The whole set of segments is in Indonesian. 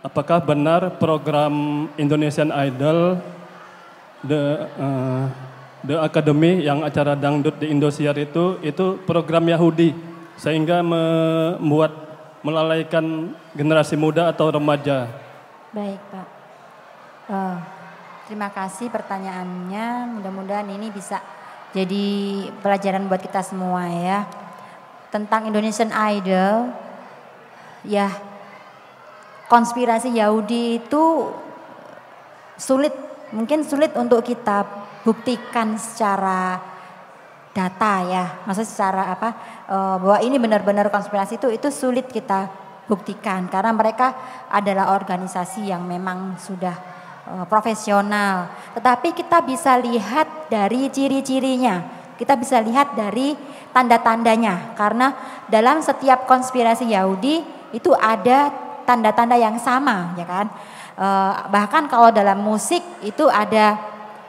apakah benar program Indonesian Idol The Academy yang acara dangdut di Indosiar itu program Yahudi sehingga membuat melalaikan generasi muda atau remaja? Baik Pak, terima kasih pertanyaannya. Mudah-mudahan ini bisa jadi pelajaran buat kita semua ya. Tentang Indonesian Idol, ya konspirasi Yahudi itu mungkin sulit untuk kita buktikan secara data ya, maksudnya secara bahwa ini benar-benar konspirasi itu sulit kita buktikan karena mereka adalah organisasi yang memang sudah profesional. Tetapi kita bisa lihat dari ciri-cirinya, kita bisa lihat dari tanda-tandanya karena dalam setiap konspirasi Yahudi itu ada tanda-tanda yang sama ya kan. Bahkan kalau dalam musik itu ada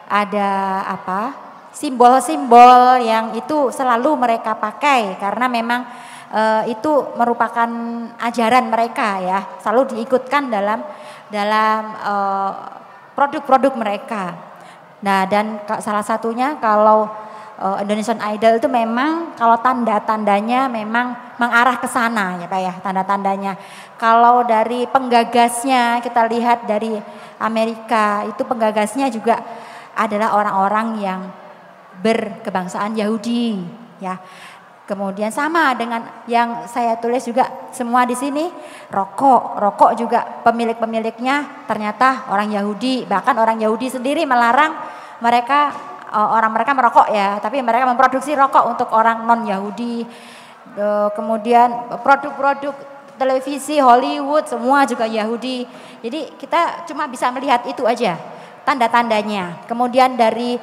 simbol-simbol yang itu selalu mereka pakai karena memang itu merupakan ajaran mereka ya, selalu diikutkan dalam produk-produk mereka. Nah, dan salah satunya kalau Indonesian Idol itu memang kalau tanda-tandanya memang mengarah ke sana ya Pak ya, tanda-tandanya. Kalau dari penggagasnya kita lihat dari Amerika, itu penggagasnya juga adalah orang-orang yang berkebangsaan Yahudi ya. Kemudian sama dengan yang saya tulis juga semua di sini, rokok juga pemiliknya ternyata orang Yahudi, bahkan orang Yahudi sendiri melarang mereka merokok ya, tapi mereka memproduksi rokok untuk orang non Yahudi. Kemudian produk-produk televisi Hollywood semua juga Yahudi. Jadi kita cuma bisa melihat itu aja tanda-tandanya. Kemudian dari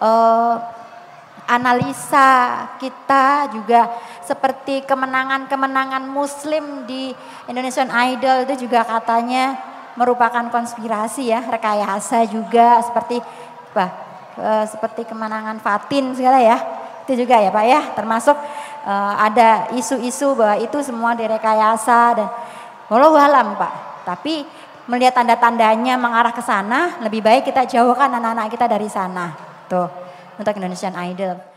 analisa kita juga seperti kemenangan-kemenangan Muslim di Indonesian Idol itu juga katanya merupakan konspirasi ya, rekayasa juga seperti kemenangan Fatin segala ya. Itu juga ya Pak ya, termasuk ada isu-isu bahwa itu semua direkayasa dan walau alam Pak. Tapi melihat tanda-tandanya mengarah ke sana, lebih baik kita jauhkan anak-anak kita dari sana. Tuh, untuk Indonesian Idol.